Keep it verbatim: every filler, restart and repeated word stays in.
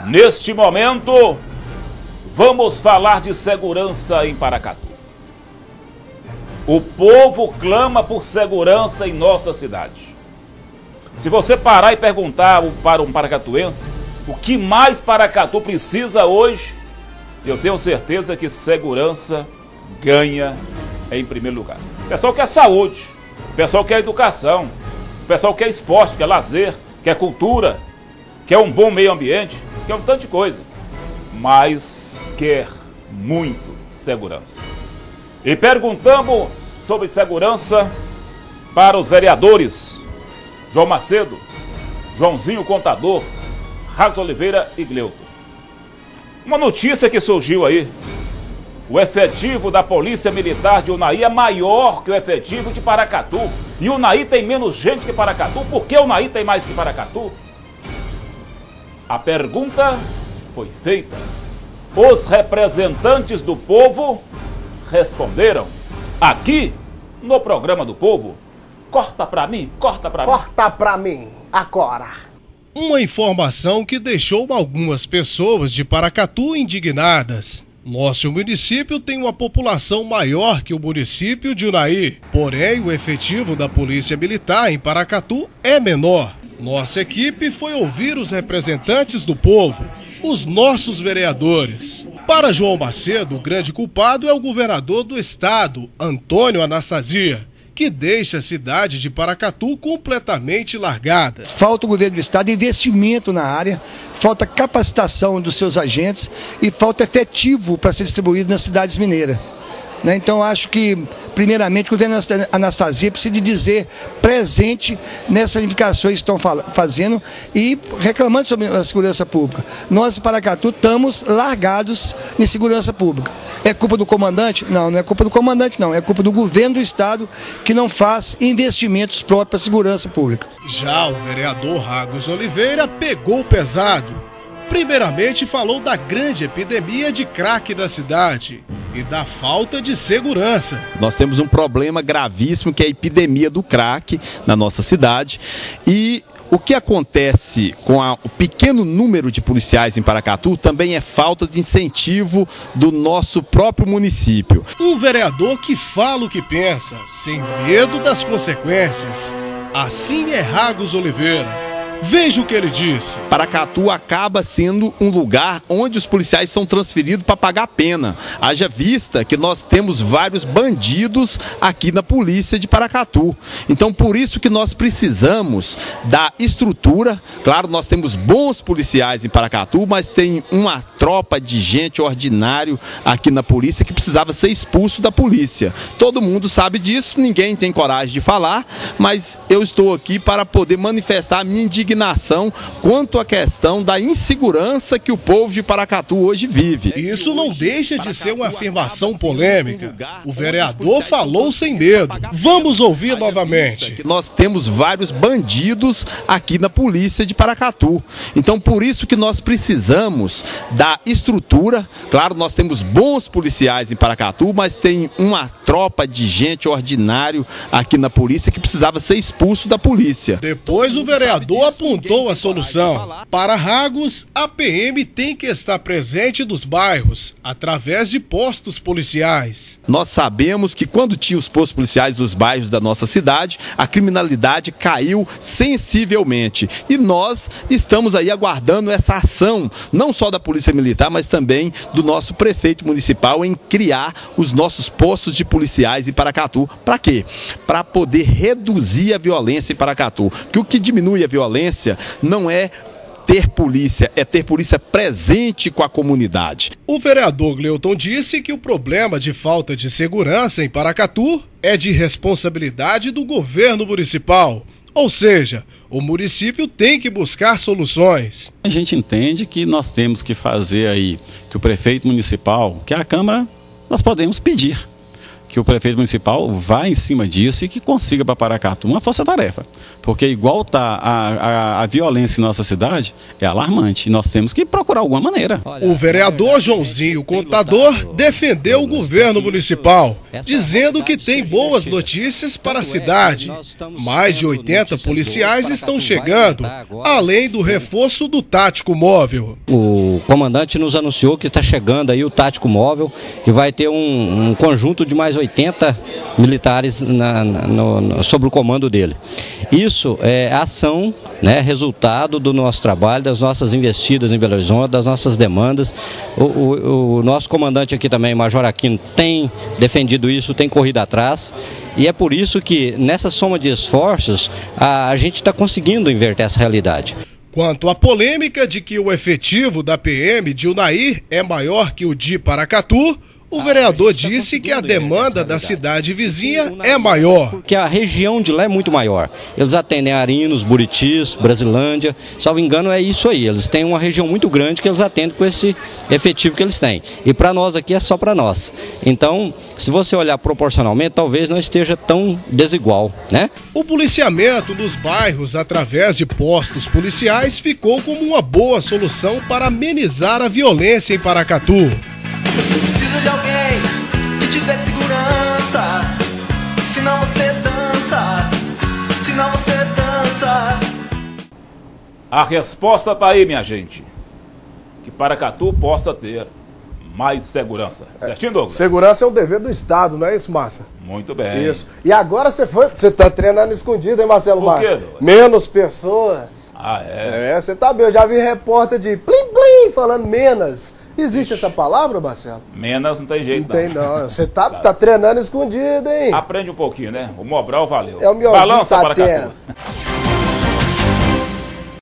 Neste momento, vamos falar de segurança em Paracatu. O povo clama por segurança em nossa cidade. Se você parar e perguntar para um paracatuense o que mais Paracatu precisa hoje, eu tenho certeza que segurança ganha em primeiro lugar. O pessoal quer saúde, o pessoal quer educação, o pessoal quer esporte, quer lazer, quer cultura, quer um bom meio ambiente, quer um tanto de coisa, mas quer muito segurança. E perguntamos sobre segurança para os vereadores João Macedo, Joãozinho Contador, Ragos Oliveira e Gleuton. Uma notícia que surgiu aí: o efetivo da Polícia Militar de Unai é maior que o efetivo de Paracatu. E Unai tem menos gente que Paracatu. Por que Unai tem mais que Paracatu? A pergunta foi feita. Os representantes do povo responderam aqui no programa do Povo. Corta pra mim, corta pra mim. Corta pra mim, agora. Uma informação que deixou algumas pessoas de Paracatu indignadas. Nosso município tem uma população maior que o município de Unai, porém o efetivo da Polícia Militar em Paracatu é menor. Nossa equipe foi ouvir os representantes do povo, os nossos vereadores. Para João Macedo, o grande culpado é o governador do estado, Antônio Anastasia, que deixa a cidade de Paracatu completamente largada. Falta o governo do estado investimento na área, falta capacitação dos seus agentes e falta efetivo para ser distribuído nas cidades mineiras. Né? Então acho que, primeiramente, o governo Anastasia precisa de dizer presente nessas indicações que estão fazendo e reclamando sobre a segurança pública. Nós, em Paracatu, estamos largados em segurança pública. É culpa do comandante? Não, não é culpa do comandante, não. É culpa do governo do estado que não faz investimentos próprios para a segurança pública. Já o vereador Ragos Oliveira pegou pesado. Primeiramente falou da grande epidemia de crack da cidade e da falta de segurança. Nós temos um problema gravíssimo que é a epidemia do crack na nossa cidade e o que acontece com a, o pequeno número de policiais em Paracatu também é falta de incentivo do nosso próprio município. Um vereador que fala o que pensa, sem medo das consequências. Assim é Ragos Oliveira. Veja o que ele disse. Paracatu acaba sendo um lugar onde os policiais são transferidos para pagar pena. Haja vista que nós temos vários bandidos aqui na polícia de Paracatu. Então, por isso que nós precisamos da estrutura. Claro, nós temos bons policiais em Paracatu, mas tem uma tropa de gente ordinário aqui na polícia que precisava ser expulso da polícia. Todo mundo sabe disso, ninguém tem coragem de falar, mas eu estou aqui para poder manifestar a minha indignação quanto à questão da insegurança que o povo de Paracatu hoje vive. Isso não deixa de ser uma afirmação polêmica. O vereador falou sem medo. Vamos ouvir novamente. Nós temos vários bandidos aqui na polícia de Paracatu. Então, por isso que nós precisamos da estrutura. Claro, nós temos bons policiais em Paracatu, mas tem uma tropa de gente ordinário aqui na polícia que precisava ser expulso da polícia. Depois o vereador apontou a solução. Para Ragos, a P M tem que estar presente nos bairros, através de postos policiais. Nós sabemos que quando tinha os postos policiais dos bairros da nossa cidade, a criminalidade caiu sensivelmente. E nós estamos aí aguardando essa ação, não só da Polícia Militar, mas também do nosso prefeito municipal em criar os nossos postos de policiais em Paracatu. Para quê? Para poder reduzir a violência em Paracatu. Que o que diminui a violência não é ter polícia, é ter polícia presente com a comunidade. O vereador Gleuton disse que o problema de falta de segurança em Paracatu é de responsabilidade do governo municipal. Ou seja, o município tem que buscar soluções. A gente entende que nós temos que fazer aí, que o prefeito municipal, que a Câmara, nós podemos pedir que o prefeito municipal vá em cima disso e que consiga para Paracatu uma força-tarefa. Porque igual está a, a, a violência em nossa cidade, é alarmante. Nós temos que procurar alguma maneira. O vereador Joãozinho Contador defendeu o governo municipal, dizendo que tem boas notícias para a cidade. Mais de oitenta policiais estão chegando, além do reforço do tático móvel. O comandante nos anunciou que está chegando aí o tático móvel, que vai ter um, um conjunto de mais oitenta militares na, na, no, sobre o comando dele. Isso é ação, né, resultado do nosso trabalho, das nossas investidas em Belo Horizonte, das nossas demandas. O, o, o nosso comandante aqui também, Major Aquino, tem defendido isso, tem corrido atrás. E é por isso que nessa soma de esforços a, a gente está conseguindo inverter essa realidade. Quanto à polêmica de que o efetivo da P M de Unaí é maior que o de Paracatu, o vereador disse que a demanda da cidade vizinha é maior. Porque a região de lá é muito maior. Eles atendem Arinos, Buritis, Brasilândia, salvo engano é isso aí. Eles têm uma região muito grande que eles atendem com esse efetivo que eles têm. E para nós aqui é só para nós. Então, se você olhar proporcionalmente, talvez não esteja tão desigual, né? O policiamento nos bairros através de postos policiais ficou como uma boa solução para amenizar a violência em Paracatu. Você precisa de alguém que te dê segurança. Senão você dança. Senão você dança. A resposta está aí, minha gente. Que Paracatu possa ter mais segurança. Certinho, Douglas? Segurança é um dever do Estado, não é isso, Márcia? Muito bem. Isso. E agora você foi. Você tá treinando escondido, hein, Marcelo Por quê, Márcia? Douglas? Menos pessoas. Ah, é? É, você tá bem. Eu já vi repórter de plim plim falando menos. Existe essa palavra, Marcelo? Menos não tem jeito, Não tem, não. Você tá, tá treinando escondido, hein? Aprende um pouquinho, né? O Mobral valeu. É o Miozinho Balança, tá Paracatu. tendo.